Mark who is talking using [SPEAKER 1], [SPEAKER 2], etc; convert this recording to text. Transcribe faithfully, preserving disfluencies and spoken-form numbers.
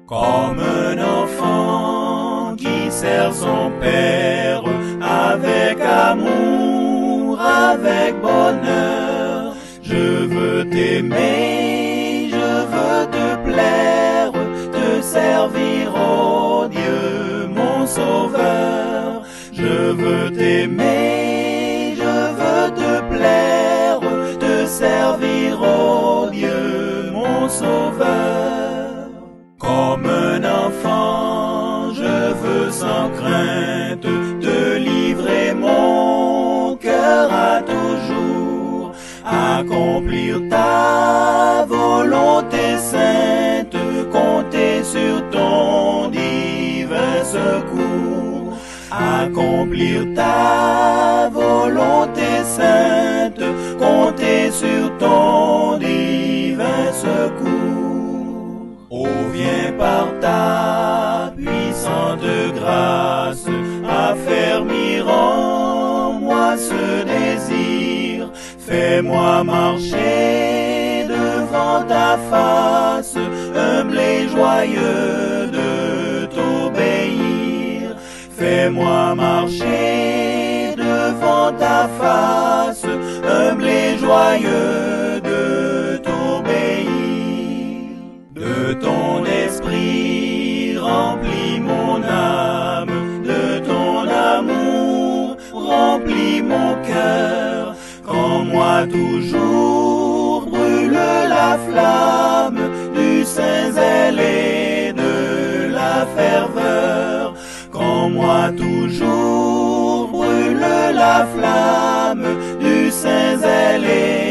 [SPEAKER 1] Comme un enfant qui sert son père avec amour, avec bonheur. Je veux t'aimer, je veux te plaire, te servir, ô Dieu, mon Sauveur. Je veux t'aimer, je veux te plaire, te servir, ô Dieu, mon Sauveur. Comme un enfant, je veux sans crainte te livrer mon cœur à toujours, accomplir ta volonté sainte, compter sur ton divin secours, accomplir ta volonté sainte, compter sur ton divin secours. Oh, viens par ta puissante grâce affermir en moi ce désir. Fais-moi marcher devant ta face, humble et joyeux de t'obéir. Fais-moi marcher devant ta face, humble et joyeux de t'obéir. De ton esprit remplis mon âme, de ton amour remplis mon cœur. Qu'en moi toujours brûle la flamme du saint zèle et de la ferveur. Qu'en moi toujours brûle la flamme du saint zèle et